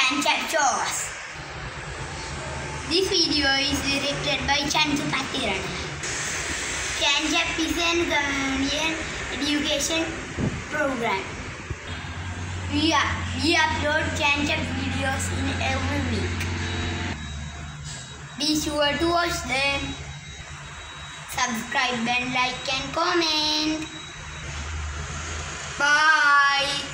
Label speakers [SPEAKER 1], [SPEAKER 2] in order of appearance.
[SPEAKER 1] CanChat Shows. This video is directed by Chanchu Pathiran. CanChat is an Ghanaian education program. We upload CanChat videos in every week. Be sure to watch them. Subscribe and like and comment. Bye.